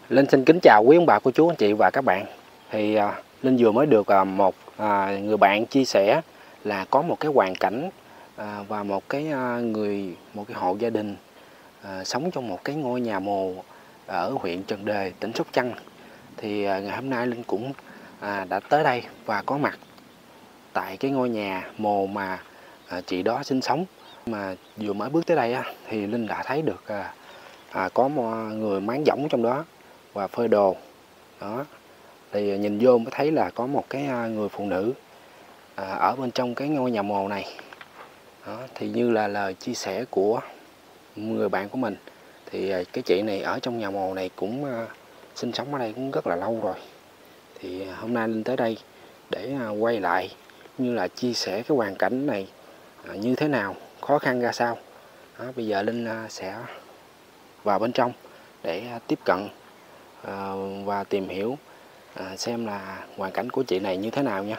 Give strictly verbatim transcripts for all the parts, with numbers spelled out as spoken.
Linh xin kính chào quý ông bà, cô chú, anh chị và các bạn. Thì à, Linh vừa mới được à, một à, người bạn chia sẻ là có một cái hoàn cảnh à, và một cái à, người một cái hộ gia đình à, sống trong một cái ngôi nhà mồ ở huyện Trần Đề, tỉnh Sóc Trăng. Thì à, ngày hôm nay Linh cũng à, đã tới đây và có mặt tại cái ngôi nhà mồ mà à, chị đó sinh sống. Mà vừa mới bước tới đây á, thì Linh đã thấy được à, à, có một người máng võng trong đó và phơi đồ đó. Thì nhìn vô mới thấy là có một cái người phụ nữ à, ở bên trong cái ngôi nhà mồ này đó. Thì như là lời chia sẻ của người bạn của mình thì cái chị này ở trong nhà mồ này cũng uh, sinh sống ở đây cũng rất là lâu rồi. Thì hôm nay Linh tới đây để uh, quay lại như là chia sẻ cái hoàn cảnh này uh, như thế nào, khó khăn ra sao đó. Bây giờ Linh uh, sẽ vào bên trong để uh, tiếp cận À, và tìm hiểu à, xem là hoàn cảnh của chị này như thế nào nha.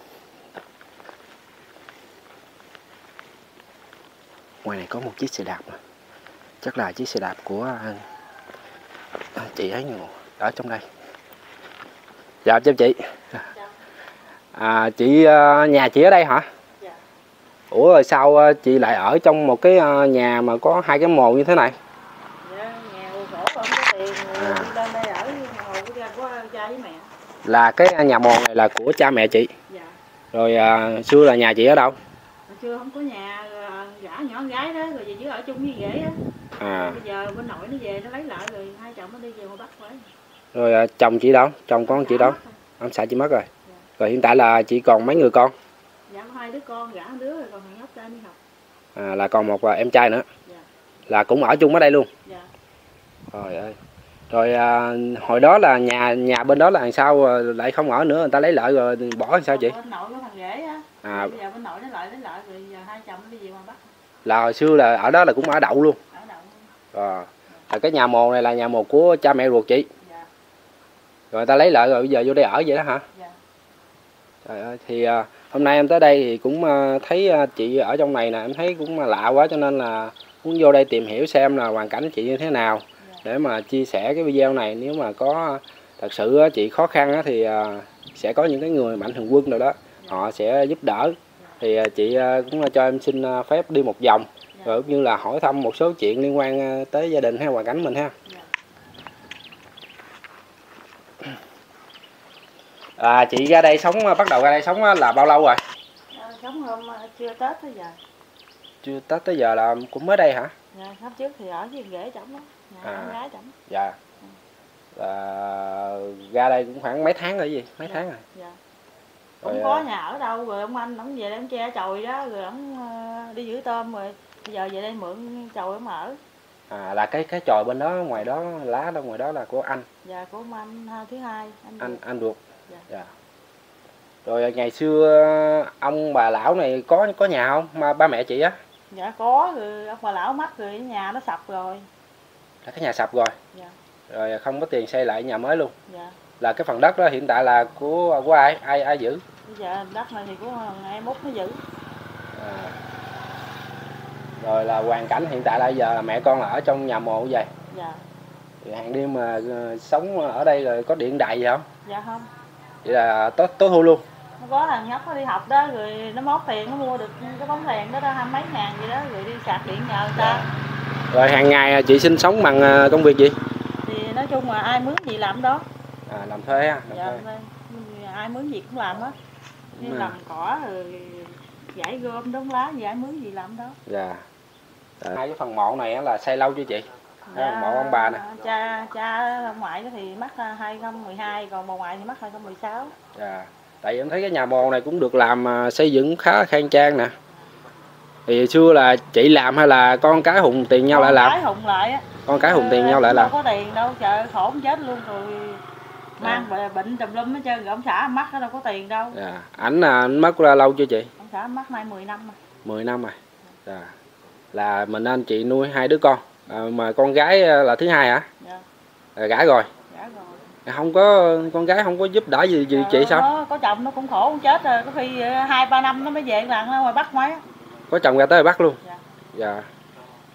Ngoài này có một chiếc xe đạp mà. Chắc là chiếc xe đạp của à, chị ấy ở trong đây. Dạ chào chị. À, chị nhà chị ở đây hả? Dạ. Ủa rồi sao chị lại ở trong một cái nhà mà có hai cái mồ như thế này? Dạ, nghèo khổ không có tiền à. Đi lên đây ở của cha với mẹ. Là cái nhà mồ này là của cha mẹ chị? Dạ. Rồi à, xưa là nhà chị ở đâu? Hồi xưa không có nhà, gả nhỏ con gái đó, rồi về chứ ở chung với ghế á. À. Bây giờ bên nội nó về nó lấy lại rồi hai chồng nó đi về ngoài Bắc phải. Rồi à, chồng chị đâu? Chồng con chị đâu? Ông xã chị mất rồi. Dạ. Rồi hiện tại là chị còn mấy người con? Dạ có hai đứa con, gả một đứa rồi còn thằng nhóc trai đi học. À, là còn một à, em trai nữa. Dạ. Là cũng ở chung ở đây luôn. Dạ. Trời ơi. Rồi à, hồi đó là nhà nhà bên đó là làm sao lại không ở nữa, người ta lấy lại rồi bỏ làm sao chị? Bên nội có thằng rể á. À. Bây giờ bên nội nó lại lấy lại rồi giờ hai chồng nó đi về ngoài Bắc. Là hồi xưa là ở đó là cũng ở đậu luôn. Ở đậu luôn. À. À, cái nhà mồ này là nhà mồ của cha mẹ ruột chị. Dạ. Rồi người ta lấy lại rồi bây giờ vô đây ở vậy đó hả? Dạ. Trời ơi, thì à, hôm nay em tới đây thì cũng à, thấy à, chị ở trong này nè, em thấy cũng lạ quá cho nên là muốn vô đây tìm hiểu xem là hoàn cảnh chị như thế nào. Dạ. Để mà chia sẻ cái video này, nếu mà có thật sự chị khó khăn thì à, sẽ có những cái người mạnh thường quân nào đó. Dạ. Họ sẽ giúp đỡ. Dạ. Thì à, chị à, cũng cho em xin phép đi một vòng. Dạ. Rồi cũng như là hỏi thăm một số chuyện liên quan tới gia đình hay hoàn cảnh mình ha. Dạ. À, chị ra đây sống, bắt đầu ra đây sống là bao lâu rồi? À, sống hôm chưa Tết tới giờ. Chưa Tết tới giờ là cũng mới đây hả? Dạ, hôm trước thì ở với ghế chồng đó, nhà à. Con gái chồng. Dạ. Ừ. Là ra đây cũng khoảng mấy tháng rồi gì? Mấy dạ. tháng rồi? Dạ. Rồi, không có nhà ở đâu, rồi ông anh ông về đây ông che chòi đó, rồi ông đi giữ tôm, rồi bây giờ về đây mượn chòi ông ở. À, là cái cái chòi bên đó, ngoài đó lá đâu ngoài đó là của anh? Dạ, của ông anh thứ hai. Anh anh, anh ruột. Dạ. Dạ. Rồi ngày xưa ông bà lão này có có nhà không, mà ba mẹ chị á? Dạ có, rồi ông bà lão mất rồi, nhà nó sập rồi. Là cái nhà sập rồi? Dạ. Rồi không có tiền xây lại nhà mới luôn? Dạ. Là cái phần đất đó hiện tại là của của ai ai ai giữ? Bây giờ đất này thì của em út nó giữ. À. Rồi là hoàn cảnh hiện tại là giờ mẹ con là ở trong nhà mồ vậy? Dạ. Thì hàng đêm mà sống ở đây rồi có điện đài gì không? Dạ không. Vậy là tối tối thu luôn? Nó có thằng nhóc nó đi học đó, rồi nó mót tiền nó mua được cái bóng đèn đó, đó hai mấy ngàn gì đó, rồi đi sạc điện nhờ người ta. Dạ. Rồi hàng ngày chị sinh sống bằng công việc gì? Thì nói chung là ai mướn gì làm đó. À, làm thuê ha? Làm dạ, thuê. Ai mướn gì cũng làm á. Đi làm cỏ rồi giải gom đống lá gì ai mướn gì làm đó. Dạ. Hai cái phần mộ này là xây lâu chưa chị? Dạ, mộ ông bà nè. Cha cha ông ngoại thì mất hai không một hai, còn bà ngoại thì mất hai không một sáu. Dạ. Tại vì em thấy cái nhà mồ này cũng được làm xây dựng khá khang trang nè. Thì xưa là chị làm hay là con cái hùng tiền nhau con lại làm? Con cái hùng lại á. Con cái hùng tiền nhau lại làm. Đâu có tiền đâu, trời khổ chết luôn rồi. Mang à. bệnh tùm lum hết trơn, rồi ông xã mắc đâu có tiền đâu. Dạ. Ảnh là anh mất ra lâu chưa chị? Ông xã mắc nay mười năm rồi. mười năm rồi. Dạ. Là mình anh chị nuôi hai đứa con. À, mà con gái là thứ hai hả? Dạ. À, gả rồi. Gả rồi. Không có con gái không có giúp đỡ gì, gì chị sao? Nó có chồng nó cũng khổ không chết rồi, có khi hai ba năm nó mới về lần ngoài Bắc mấy. Có chồng ra tới Bắc luôn. Dạ. Dạ.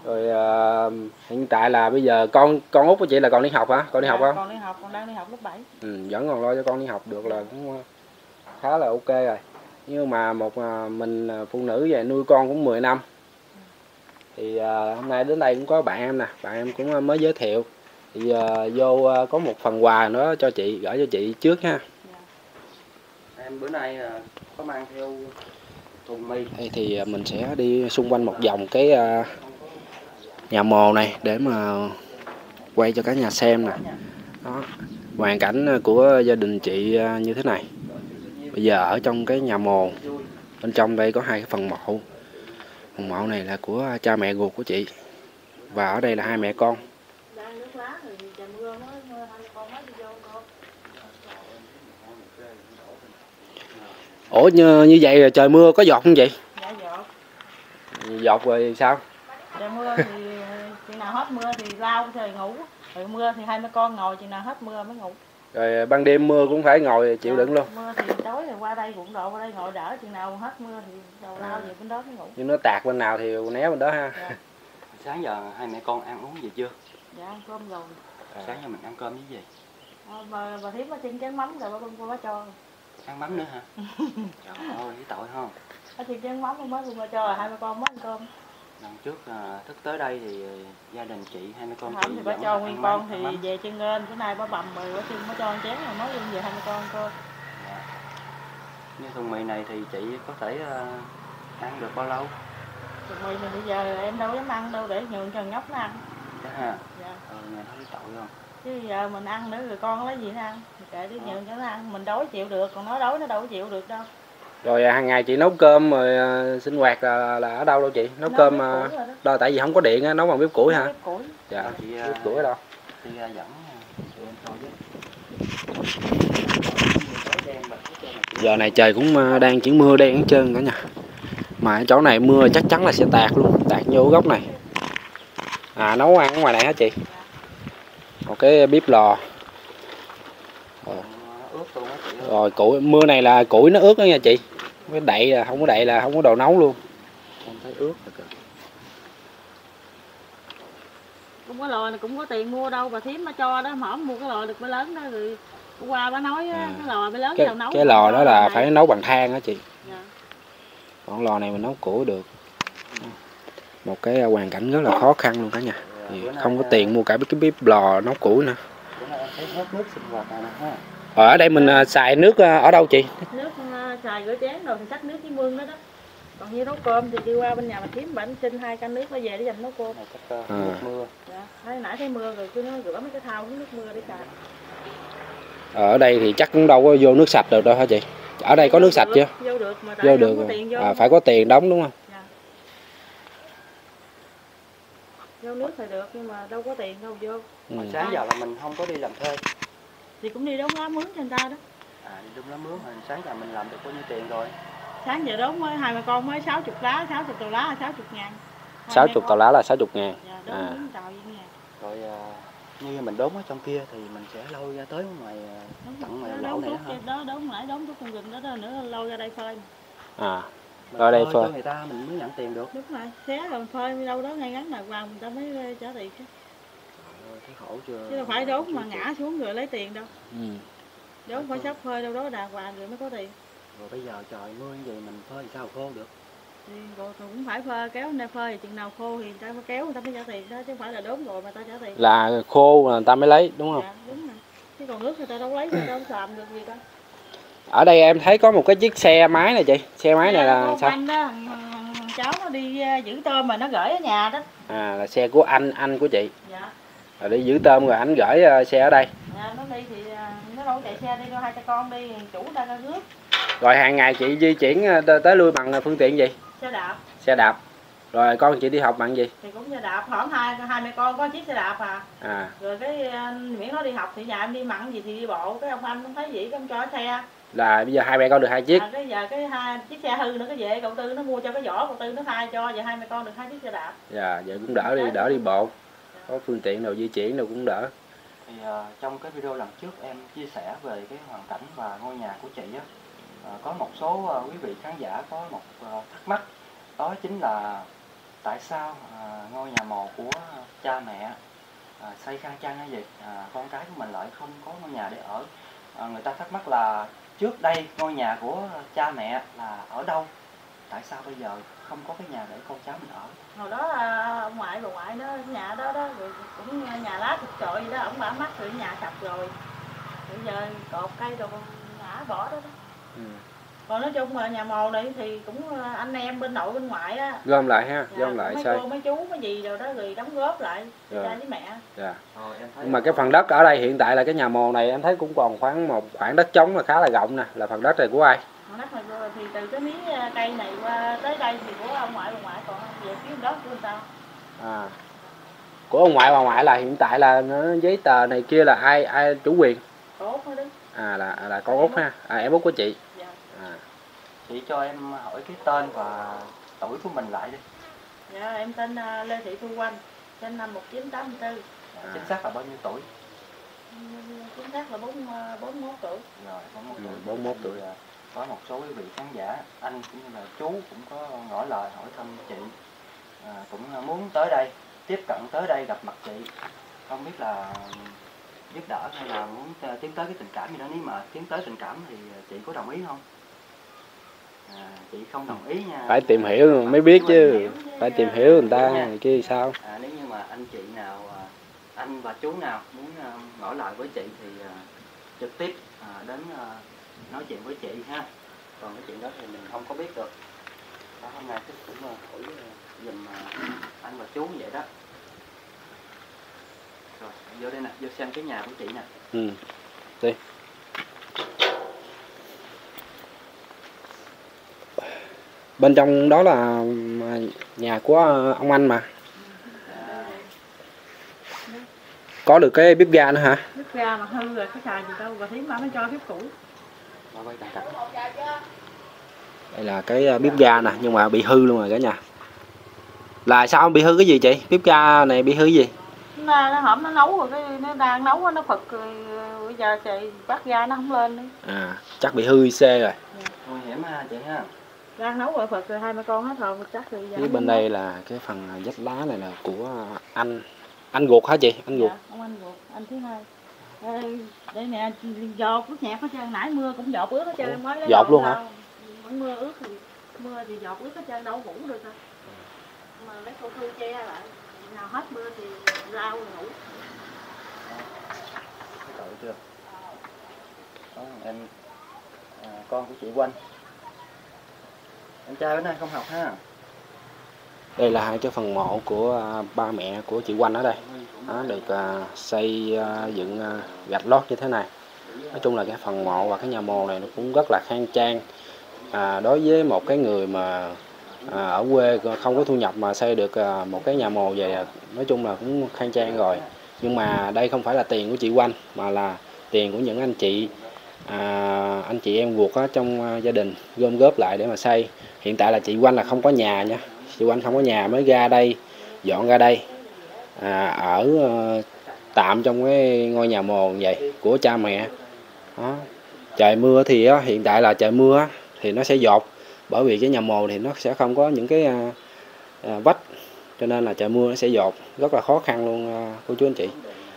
Rồi à, hiện tại là bây giờ con con út của chị là còn đi học hả? Còn đi Dạ, học không? Còn đi học, còn đang đi học lớp bảy. Ừ, vẫn còn lo cho con đi học được là cũng khá là ok rồi. Nhưng mà một à, mình phụ nữ về nuôi con cũng mười năm. Thì à, hôm nay đến đây cũng có bạn em nè, bạn em cũng mới giới thiệu. Thì à, vô à, có một phần quà nữa cho chị, gửi cho chị trước ha. Dạ. Em bữa nay à, có mang theo thùng mì. Đây thì à, mình sẽ đi xung quanh một vòng cái à, nhà mồ này để mà quay cho cả nhà xem nè. Đó, hoàn cảnh của gia đình chị như thế này. Bây giờ ở trong cái nhà mồ, bên trong đây có hai cái phần mộ. Phần mộ này là của cha mẹ ruột của chị, và ở đây là hai mẹ con. Ủa như, như vậy là trời mưa có giọt không chị? Dạ giọt. Giọt rồi sao? Trời mưa thì chừng nào hết mưa thì lau trời ngủ. Rồi mưa thì hai mấy con ngồi chừng nào hết mưa mới ngủ. Rồi ban đêm mưa cũng phải ngồi chịu đựng luôn. Mưa thì tối rồi qua đây cũng độ qua đây ngồi đỡ, chừng nào hết mưa thì đầu lao về bên đó mới ngủ. Nhưng nó tạt bên nào thì né bên đó ha. Dạ. Sáng giờ hai mẹ con ăn uống gì chưa? Dạ ăn cơm rồi. À. Sáng giờ mình ăn cơm với gì? À, bà, bà Thiếm có chiên chén mắm rồi bà con cô bà cho. Ăn mắm nữa hả? Trời ơi, cái tội không? Có chiên chén mắm mới cô bà cho là hai mẹ con mới ăn cơm. Lần trước à, thức tới đây thì gia đình chị, hai mẹ con Không chị thì bà dẫn cho ăn nguyên mắm, con thì ăn mắm. về chân lên, bữa nay bà bầm rồi bà chiên bà cho ăn chén rồi nói luôn về hai mẹ con cô. Dạ. Như thùng mì này thì chị có thể uh, ăn được bao lâu? Thùng mì thì bây giờ em đâu dám ăn đâu để nhường cho nhóc nó ăn. Dạ ha. Dạ. Ờ, nghe nói tội không? Chứ giờ mình ăn nữa rồi con lấy gì nó ăn, thì kệ để nhường cho nó ăn, mình đói chịu được, còn nó đói nó đâu có chịu được đâu. Rồi hàng ngày chị nấu cơm rồi à, sinh hoạt là, là ở đâu đâu chị? Nấu, nấu cơm à, đó. Đó tại vì không có điện á, nấu bằng bếp củi hả? Bếp củi. Dạ, chị, bếp củi ở đâu? Chị uh, dẫn chị em thôi chứ. Giờ này trời cũng đang chuyển mưa đen hết trơn cả nhà. Mà ở chỗ này mưa chắc chắn là sẽ tạt luôn, tạt vô góc này. À nấu ăn ở ngoài này hả chị? Một cái bếp lò. Rồi, rồi củi mưa này là củi nó ướt đó nha chị. Cái đậy là không có đậy là không có đồ nấu luôn. Không thấy ướt rồi kìa. Cũng có lò này cũng có tiền mua đâu, bà Thiếm bà cho đó, mỏm mua cái lò được mới lớn đó rồi qua bà nói á, à, cái lò mới lớn cái, vào nấu. Cái lò đó là phải nấu bằng than đó chị. Dạ. Còn lò này mình nấu củi được. Một cái hoàn cảnh rất là khó khăn luôn cả nhà. Thì không có tiền mua cả cái bếp lò nấu củi nữa. Ở đây mình xài nước ở đâu chị? Nước xài rửa chén rồi thì xách nước với mương đó đó. Còn như nấu cơm thì đi qua bên nhà bà Thiếm bảnh xin hai can nước nó về để dành nấu cơm. À. Mưa. Dạ. Thấy nãy thấy mưa rồi cứ nó rửa mấy cái thau với nước mưa để xài. Ở đây thì chắc cũng đâu có vô nước sạch được đâu hả chị? Ở đây có nước sạch chưa? Vô được mà tại vô không được có tiền vô. À, phải có tiền đóng đúng không? Dạ. Vô nước thì được nhưng mà đâu có tiền đâu vô. Ừ. Sáng giờ là mình không có đi làm thuê. Thì cũng đi đóng lá mướn cho người ta đó. À đi đóng lá mướn rồi sáng giờ mình làm được bao nhiêu tiền rồi? Sáng giờ đóng mới hai mẹ con mới sáu mươi lá, sáu mươi tàu lá là sáu mươi ngàn. sáu mươi tàu lá là sáu mươi ngàn. Dạ, đóng à. miếng tàu vậy ngàn. Rồi à, như mình đốn ở trong kia thì mình sẽ lôi ra tới ngoài tận ngoài lỗ này đó hả? Đó, đóng lại đóng chút con rừng đó, đó nữa lôi ra đây phơi. À. Rồi đây phơi cho người ta mình mới nhận tiền được. Đúng rồi, xé rồi phơi đâu đó ngay ngắn đàng hoàng người ta mới trả tiền chứ. Rồi thấy khổ chưa? Chứ đâu phải đốn mà ngã xuống rồi lấy tiền đâu. Ừ. Đốn phải sắp phơi đâu đó đàng hoàng rồi mới có tiền. Rồi bây giờ trời mưa như vậy mình phơi sao khô được? Thì rồi cũng phải phơi kéo lên đây phơi, chừng nào khô thì người ta mới kéo người ta mới trả tiền đó, chứ không phải là đốn rồi mà ta trả tiền. Là khô là người ta mới lấy đúng không? Dạ, đúng rồi. Chứ còn nước người ta đâu lấy, người ta không làm được gì đâu. Ở đây em thấy có một cái chiếc xe máy này chị. Xe máy này là sao? Anh đó, cháu nó đi giữ tôm mà nó gửi ở nhà đó. À là xe của anh, anh của chị. Dạ. Rồi đi giữ tôm rồi anh gửi xe ở đây. Dạ, nó đi thì nó đâu chạy xe đi, hai cha con đi, chủ ta ra rước. Rồi hàng ngày chị di chuyển tới lui bằng phương tiện gì? Xe đạp. Xe đạp. Rồi con chị đi học bằng gì? Thì cũng xe đạp, khoảng hai hai mẹ con có chiếc xe đạp à. À. Rồi cái miễn nó đi học thì nhà em đi mặn gì thì đi bộ, cái ông anh không thấy gì không cho xe. Là bây giờ hai mẹ con được hai chiếc. À, cái giờ cái hai chiếc xe hư nữa, cái về cậu Tư nó mua cho cái vỏ, cậu Tư nó thay cho, giờ hai mẹ con được hai chiếc xe đạp. Dạ, vậy cũng đỡ đi, đỡ đi bộ. Có phương tiện nào di chuyển đâu cũng đỡ. Thì uh, trong cái video lần trước em chia sẻ về cái hoàn cảnh và ngôi nhà của chị á, uh, có một số uh, quý vị khán giả có một uh, thắc mắc, đó chính là tại sao à, ngôi nhà mồ của cha mẹ à, xây khang trang hay gì à, con cái của mình lại không có ngôi nhà để ở? À, người ta thắc mắc là trước đây ngôi nhà của cha mẹ là ở đâu, tại sao bây giờ không có cái nhà để con cháu mình ở? Hồi đó ông ngoại bà ngoại đó nhà đó đó rồi cũng nhà lá thịt trội gì đó, ông bà mắc rồi nhà sập rồi, bây giờ cột cây rồi ngã bỏ đó, đó. Ừ. Còn nói chung là nhà mồ này thì cũng anh em bên nội bên ngoại á Gom lại ha, dạ, gom lại mấy xây. cô mấy chú mấy gì rồi đó rồi đóng góp lại Rồi. cha với mẹ. Dạ. Rồi, em thấy Nhưng mà cái phần đất ở đây hiện tại là cái nhà mồ này em thấy cũng còn khoảng một khoảng đất trống là khá là rộng nè, là phần đất này của ai? Phần đất này thì từ cái miếng cây này qua tới đây thì của ông ngoại bà ngoại, còn về phía đó của người ta. À. Của ông ngoại bà ngoại là hiện tại là nó giấy tờ này kia là ai ai chủ quyền? Tốt thôi đấy. À là là con út ha, à em út của chị. Dạ. À. chị cho em hỏi cái tên và tuổi của mình lại đi. Dạ em tên uh, Lê Thị Thu Oanh, sinh năm một nghìn chín trăm tám mươi tư. À. Chính xác là bao nhiêu tuổi? Chính xác là bốn bốn mốt tuổi. Rồi bốn mốt Ừ, tuổi. bốn mốt tuổi. Có một số quý vị khán giả, anh cũng như là chú cũng có ngỏ lời hỏi thăm chị, à, cũng muốn tới đây, tiếp cận tới đây gặp mặt chị, không biết là giúp đỡ hay là muốn tiến tới cái tình cảm gì đó. Nếu mà tiến tới tình cảm thì chị có đồng ý không? À, chị không đồng ý nha. Phải tìm hiểu mới biết chứ, phải tìm hiểu người ta này kia sao. À, nếu như mà anh chị nào, anh và chú nào muốn ngỏ lời với chị thì trực tiếp à, đến à, nói chuyện với chị ha. Còn cái chuyện đó thì mình không có biết được. Đó, hôm nay tôi cũng hỏi dùm anh và chú vậy đó. Rồi, vô đây nè, vô xem cái nhà của chị nè. Ừ, đi. Bên trong đó là nhà của ông anh mà. À. Có được cái bếp ga nữa hả? Bếp ga mà hư rồi cái xài gì đâu, bà Thiếm bà mới cho bếp cũ. Quay cận cận. Đây là cái bếp ga nè, nhưng mà bị hư luôn rồi cả nhà. Là sao bị hư cái gì chị? Bếp ga này bị hư cái gì? Nó, nó hổm nó nấu rồi, cái nó đang nấu nó phật rồi bây giờ chị bắt ga nó không lên nữa. À, chắc bị hư xe rồi. Nguy hiểm ha chị ha. Đang nấu rồi phật rồi hai mẹ con hết rồi chắc rồi. Phía bên đây là cái phần vách lá này là của anh anh ruột hả chị? Anh ruột. Dạ, ông anh ruột, anh thứ hai. Đây, đây nè, giọt ướt nhẹp hết trơn, nãy mưa cũng giọt ướt hết trơn mới lấy. Giọt luôn hả? Mưa ướt thì mưa thì giọt ướt hết trơn đâu ngủ được đâu. Mà lấy cô Thư che lại, nào hết mưa thì lao rồi ngủ. Thấy tội chưa? Đó, em à, con của chị Oanh. Em trai bữa nay không học ha. Đây là hai cái phần mộ của uh, ba mẹ của chị Oanh ở đây. Đó, được uh, xây uh, dựng uh, gạch lót như thế này. Nói chung là cái phần mộ và cái nhà mồ này nó cũng rất là khang trang. À, đối với một cái người mà à, ở quê không có thu nhập mà xây được à, một cái nhà mồ về, nói chung là cũng khang trang rồi. Nhưng mà đây không phải là tiền của chị Oanh mà là tiền của những anh chị à, anh chị em ruột trong uh, gia đình gom góp lại để mà xây. Hiện tại là chị Oanh là không có nhà nha, chị Oanh không có nhà mới ra đây, dọn ra đây à, ở uh, tạm trong cái ngôi nhà mồ vậy của cha mẹ. Đó. Trời mưa thì á, hiện tại là trời mưa á, thì nó sẽ dột, bởi vì cái nhà mồ thì nó sẽ không có những cái à, à, vách, cho nên là trời mưa nó sẽ dột, rất là khó khăn luôn à, cô chú anh chị.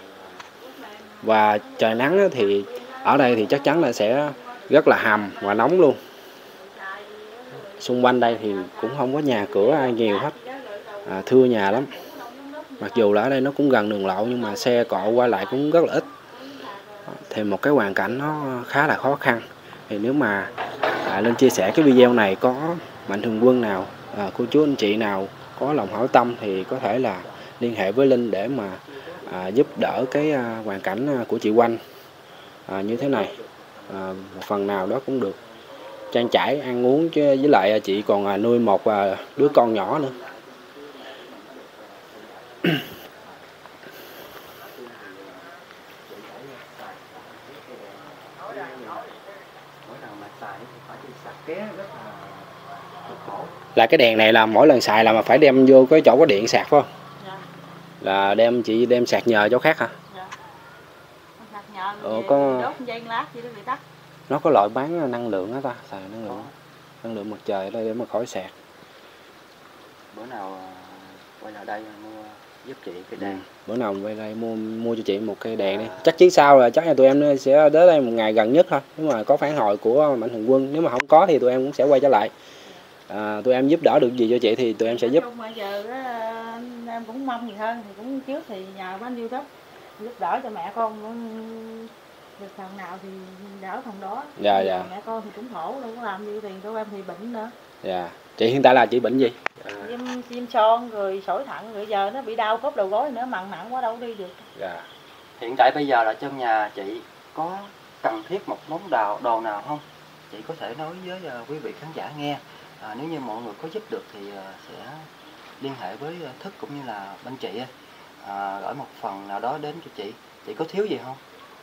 Và trời nắng á, thì ở đây thì chắc chắn là sẽ rất là hầm và nóng luôn. Xung quanh đây thì cũng không có nhà cửa ai nhiều hết, à, thưa nhà lắm. Mặc dù là ở đây nó cũng gần đường lộ nhưng mà xe cộ qua lại cũng rất là ít. Thì một cái hoàn cảnh nó khá là khó khăn. Thì nếu mà à, lên chia sẻ cái video này có mạnh thường quân nào, à, cô chú anh chị nào có lòng hảo tâm thì có thể là liên hệ với Linh để mà à, giúp đỡ cái à, hoàn cảnh của chị Oanh à, như thế này. À, một phần nào đó cũng được trang trải ăn uống, chứ với lại chị còn à, nuôi một à, đứa con nhỏ nữa. Là cái đèn này là mỗi lần xài là mà phải đem vô cái chỗ có điện sạc phải không? Dạ. Là đem chị đem sạc nhờ chỗ khác hả? Dạ. Sạc nhờ Ờ, có... đốt dây lát gì đó bị tắt. Nó có loại bán năng lượng á ta, xài năng lượng, năng lượng mặt trời đây để mà khỏi sạc. Bữa nào quay lại đây mua giúp chị cái Ừ. đèn. Bữa nào quay đây mua mua cho chị một cây đèn đi. Chắc chuyến sau là chắc là tụi em sẽ tới đây một ngày gần nhất thôi. Nếu mà có phản hồi của Mạnh Thường Quân, nếu mà không có thì tụi em cũng sẽ quay trở lại. À, tụi em giúp đỡ được gì cho chị thì tụi em sẽ giúp. Bây giờ á, em cũng mong gì hơn thì cũng trước thì nhờ bên YouTube giúp đỡ cho mẹ con được phần nào thì đỡ phần đó. Dạ dạ. Mẹ con thì cũng khổ, đâu có làm gì, tiền tụi em thì bệnh nữa. Dạ. Chị hiện tại là chị bệnh gì? Viêm viêm son rồi sỏi thận, rồi giờ nó bị đau khớp đầu gối nữa, mặn nặng quá đâu đi được. Dạ. Hiện tại bây giờ là trong nhà chị có cần thiết một món đồ, đồ nào không? Chị có thể nói với uh, quý vị khán giả nghe. À, nếu như mọi người có giúp được thì uh, sẽ liên hệ với uh, Thức cũng như là bên chị à, gửi một phần nào đó đến cho chị. Chị có thiếu gì không?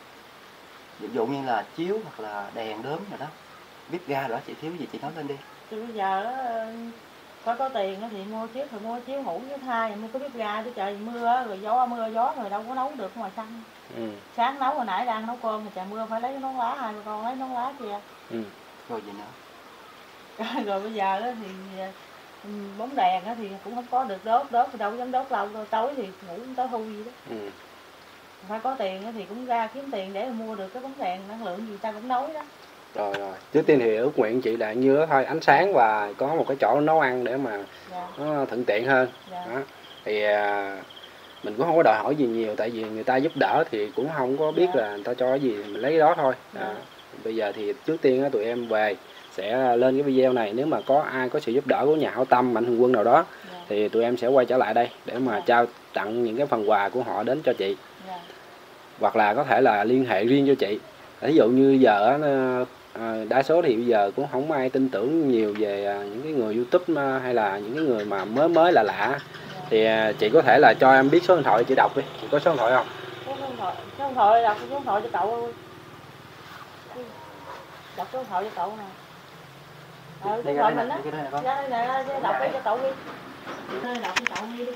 Ví dụ như là chiếu hoặc là đèn đốm rồi đó, bếp ga đó, chị thiếu gì chị nói lên đi. Thì bây giờ có có tiền thì mua chiếu, thì mua chiếu ngủ với thai, mua cái bếp ga, chứ trời mưa rồi gió mưa gió rồi đâu có nấu được ngoài sân. Ừ. Sáng nấu, hồi nãy đang nấu cơm thì trời mưa phải lấy cái nón lá, hai con lấy nón lá kia. Ừ. Rồi gì nữa? Rồi bây giờ thì bóng đèn thì cũng không có được đốt, đốt thì đâu dám đốt lâu, tối thì ngủ tới hưu gì đó. Ừ. Phải có tiền thì cũng ra kiếm tiền để mua được cái bóng đèn năng lượng gì ta cũng nói đó. Rồi rồi. Trước tiên thì ước nguyện chị là như đó thôi, ánh sáng và có một cái chỗ nấu ăn để mà Dạ. nó thuận tiện hơn. Dạ. Đó. Thì à, mình cũng không có đòi hỏi gì nhiều, tại vì người ta giúp đỡ thì cũng không có biết Dạ. là người ta cho cái gì mình lấy cái đó thôi. Dạ. À, bây giờ thì trước tiên á, tụi em về sẽ lên cái video này, nếu mà có ai có sự giúp đỡ của nhà hảo tâm, Mạnh Thường Quân nào đó Dạ. thì tụi em sẽ quay trở lại đây để mà Dạ. trao tặng những cái phần quà của họ đến cho chị. Dạ. Hoặc là có thể là liên hệ riêng cho chị. Ví dụ như giờ á, đa số thì bây giờ cũng không ai tin tưởng nhiều về những cái người YouTube hay là những cái người mà mới mới lạ lạ. Dạ. Thì chị có thể là cho em biết số điện thoại chị đọc đi. Chị có số điện thoại không? Số điện thoại, số điện thoại đọc số điện thoại cho cậu. Đọc số điện thoại cho cậu nè. Ừ, Đây điện thoại cái mình này, á. cái này con. Đây nè, đọc cái cho cậu đi. Đây đọc cho cậu đi đi.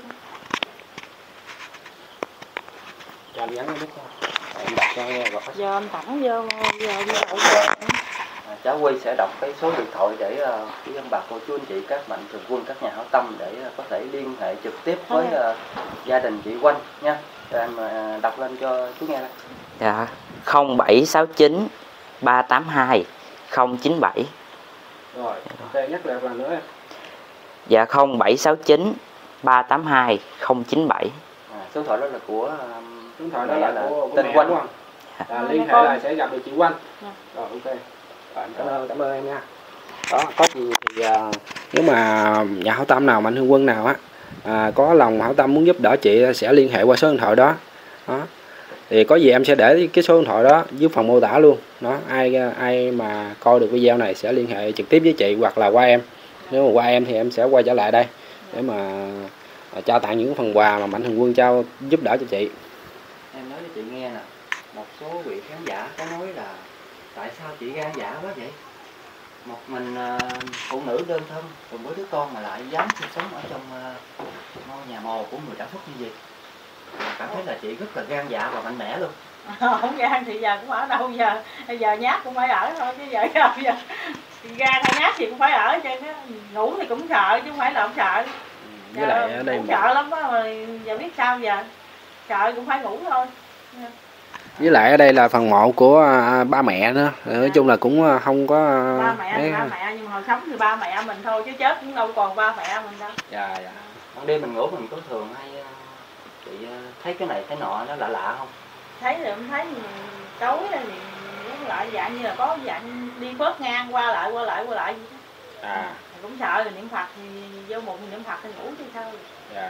Cho em gắn cái bút thôi. Em đọc cho nghe rồi. Giờ em tặng vô giờ vô đậu. À, cháu Huy sẽ đọc cái số điện thoại để uh, quý ông bà cô chú anh chị, các Mạnh Thường Quân, các nhà hảo tâm để uh, có thể liên hệ trực tiếp với uh, gia đình chị Quanh nha. Cho em uh, đọc lên cho chú nghe đây. Dạ, không bảy sáu chín ba tám hai không chín bảy. Rồi, ok, nhắc lại lần nữa em. Dạ, không bảy sáu chín ba tám hai không chín bảy. À, số điện thoại đó là của uh, Số điện thoại đó là, là của, của tên mẹ Quanh đúng không? À, liên hệ là sẽ gặp được chị Quanh. Dạ. Rồi, ok. Rồi, cảm ơn, cảm ơn em nha. Đó, có gì thì à, nếu mà nhà hảo tâm nào, Mạnh Thường Quân nào á à, có lòng hảo tâm muốn giúp đỡ chị sẽ liên hệ qua số điện thoại đó. Đó. Thì có gì em sẽ để cái số điện thoại đó dưới phần mô tả luôn. Đó, ai ai mà coi được video này sẽ liên hệ trực tiếp với chị hoặc là qua em. Nếu mà qua em thì em sẽ quay trở lại đây để mà à, trao tặng những phần quà mà Mạnh Thường Quân trao giúp đỡ cho chị. Em nói cho chị nghe nè, một số vị khán giả có nói là tại sao chị gan dạ quá vậy? Một mình uh, phụ nữ đơn thân cùng với đứa con mà lại dám sinh sống ở trong uh, ngôi nhà mồ của người đã khuất như vậy. Cảm thấy là chị rất là gan dạ và mạnh mẽ luôn. Không gan thì giờ cũng ở đâu giờ, bây giờ nhát cũng phải ở thôi chứ vậy đâu giờ. Gan hay nhát thì cũng phải ở cho nó ngủ thì cũng sợ chứ không phải là không sợ. Ừ, với lại ở đây cũng sợ lắm á, mà giờ biết sao giờ. Sợ cũng phải ngủ thôi. Với lại ở đây là phần mộ của à, ba mẹ nữa, nói à. chung là cũng không có à, ba mẹ mấy... ba mẹ nhưng mà hồi sống thì ba mẹ mình thôi chứ chết cũng đâu còn ba mẹ mình đâu. Dạ dạ. Ban đêm mình ngủ mình có thường hay chị thấy cái này cái nọ nó lạ lạ không? Thấy thì cũng thấy tối thì cũng lại dạng như là có dạng đi phớt ngang qua lại qua lại qua lại gì đó. À. Cũng sợ rồi niệm Phật thì vô bụng niệm Phật thì ngủ chứ sao. Dạ.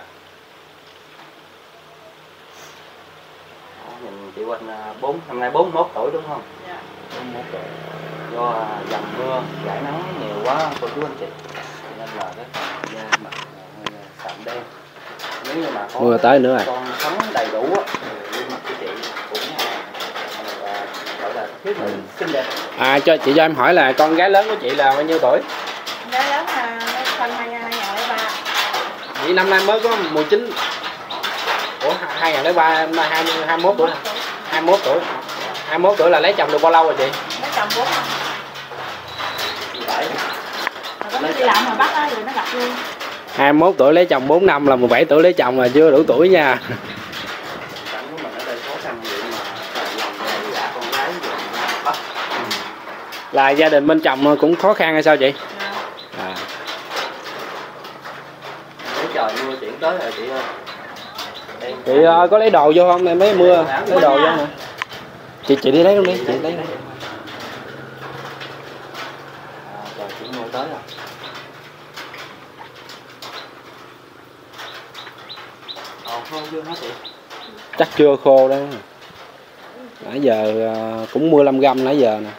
Nhìn chị Quỳnh bốn năm nay bốn mươi mốt tuổi đúng không? Dạ. bốn mươi mốt tuổi. Do dầm mưa, giải nắng nhiều quá cô chú anh chị, nên là cái da mặt hơi sạm đen. Nếu như mà có mưa tới nữa rồi. Con sống đầy đủ á, thì gương mặt của chị cũng là gọi là thiếu nữ xinh đẹp. À cho chị cho em hỏi là con gái lớn của chị là bao nhiêu tuổi? Gái lớn là sinh hai nghìn không trăm lẻ ba. Vậy năm nay mới có mười chín. Ủa hai nghìn không trăm lẻ ba hai mươi hai mươi mốt tuổi. hai mươi mốt tuổi. hai mươi mốt tuổi là lấy chồng được bao lâu rồi chị? Lấy chồng bốn năm. Vậy. Mà có đi làm mà bắt á rồi nó gặp luôn. hai mươi mốt tuổi lấy chồng bốn năm là mười bảy tuổi lấy chồng là chưa đủ tuổi nha. Cảnh của mình ở đây khó khăn vậy mà lòng để gả con gái về bắt. Là gia đình bên chồng cũng khó khăn hay sao chị? Dạ. À. Thấy trời mưa chuyển tới rồi chị ơi. Đây, Chị uh, có lấy đồ vô không? Này mấy mưa lấy đồ vô nè. Chị chị đi lấy luôn đi, chị lấy. À, trời chuyển mưa tới rồi. Ờ, khô chưa hả chị? Chắc chưa khô đó. Nãy giờ uh, cũng mưa lâm găm nãy giờ nè.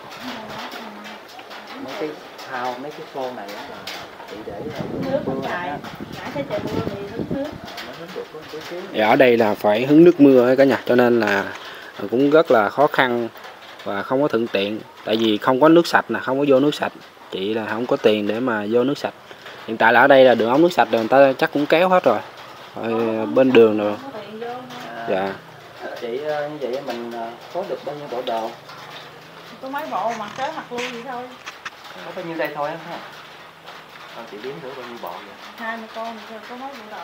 Mấy cái thao, mấy cái khô này á là chị để nước không xài, nãy thấy trời mưa thì hứng nước. Thì ở đây là phải hứng nước mưa cả nhà, cho nên là cũng rất là khó khăn và không có thuận tiện, tại vì không có nước sạch nè, không có vô nước sạch. Chị là không có tiền để mà vô nước sạch. Hiện tại là ở đây là đường ống nước sạch rồi người ta chắc cũng kéo hết rồi, rồi bên đường rồi. Dạ. Chị như vậy mình có được bao nhiêu bộ đồ? Có mấy bộ mặc tới mặc luôn vậy thôi. Có bao nhiêu đây thôi á ha? Thôi chị đếm thử bao nhiêu bộ vậy? Hai mươi con có mấy bộ đồ.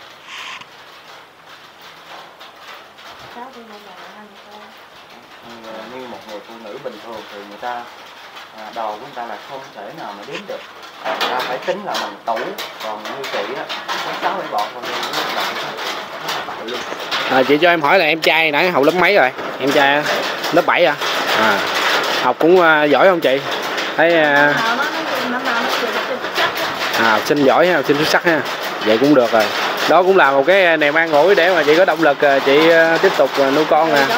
Sáu cái bộ đồ hai mươi con. Như một người phụ nữ bình thường thì người ta à, đồ của người ta là không thể nào mà đếm được. Người ta phải tính là bằng tủ, còn như chị á có sáu bảy bộ thôi là luôn. À, chị cho em hỏi là em trai nãy học lớp mấy rồi? Em trai lớp bảy à? À, học cũng uh, giỏi không chị? Thấy uh... à, học sinh giỏi ha, học sinh xuất sắc ha. Vậy cũng được rồi. Đó cũng là một cái niềm an ủi để mà chị có động lực chị uh, tiếp tục uh, nuôi con nè.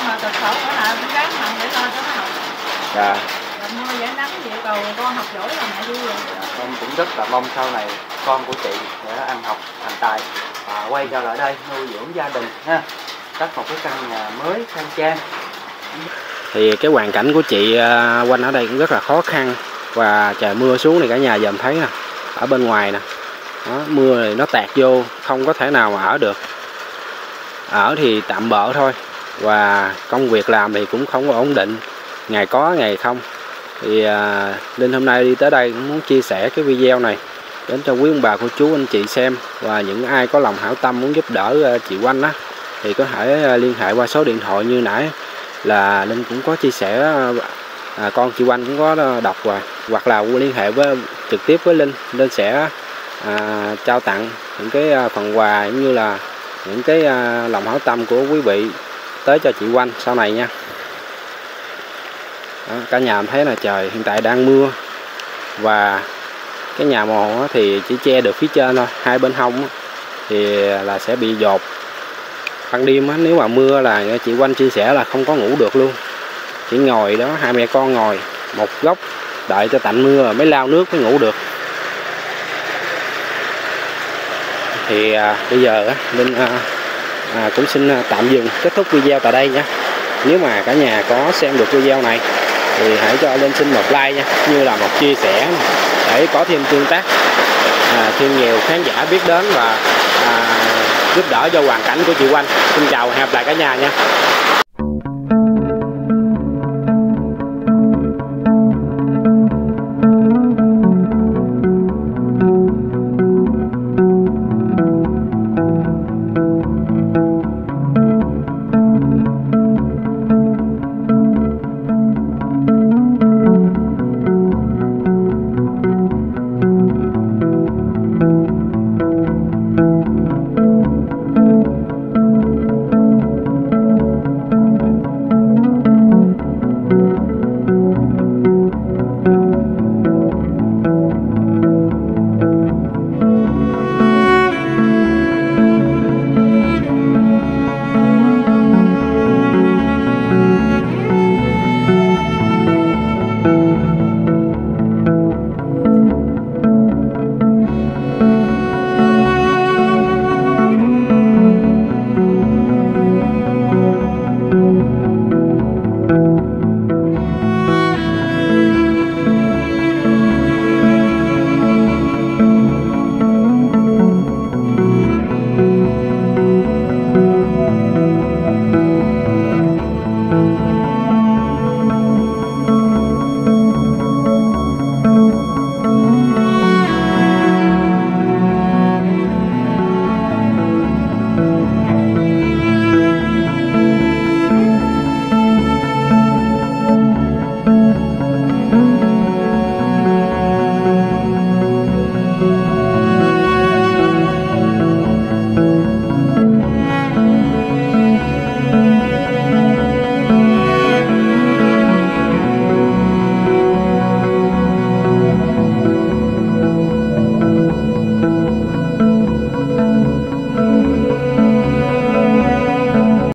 Dạ. Con học giỏi là mẹ vui rồi. Em cũng rất là mong sau này con của chị sẽ ăn học thành tài và quay trở lại đây nuôi dưỡng gia đình ha, cất một cái căn nhà mới khang trang. Thì cái hoàn cảnh của chị uh, quanh ở đây cũng rất là khó khăn, và trời mưa xuống này cả nhà dòm thấy nè, ở bên ngoài nè, đó, mưa này nó tạt vô không có thể nào mà ở được. Ở thì tạm bợ thôi, và công việc làm thì cũng không có ổn định, ngày có ngày không. Thì à, Linh hôm nay đi tới đây cũng muốn chia sẻ cái video này đến cho quý ông bà cô chú anh chị xem, và những ai có lòng hảo tâm muốn giúp đỡ chị Oanh á thì có thể liên hệ qua số điện thoại như nãy là Linh cũng có chia sẻ. À, con chị Oanh cũng có đọc rồi, hoặc là liên hệ với trực tiếp với Linh, Linh sẽ à, trao tặng những cái phần quà cũng như là những cái à, lòng hảo tâm của quý vị tới cho chị Oanh sau này nha. Đó, cả nhà em thấy là trời hiện tại đang mưa, và cái nhà mồ thì chỉ che được phía trên thôi, hai bên hông thì là sẽ bị dột. Ban đêm nếu mà mưa là chị Oanh chia sẻ là không có ngủ được luôn, chỉ ngồi đó, hai mẹ con ngồi một góc đợi cho tạnh mưa mới lao nước mới ngủ được. Thì à, bây giờ Linh à, à, cũng xin tạm dừng kết thúc video tại đây nha. Nếu mà cả nhà có xem được video này thì hãy cho Linh xin một like nha, như là một chia sẻ để có thêm tương tác, à, thêm nhiều khán giả biết đến và à, giúp đỡ cho hoàn cảnh của chị Oanh. Xin chào và hẹn gặp lại cả nhà nha.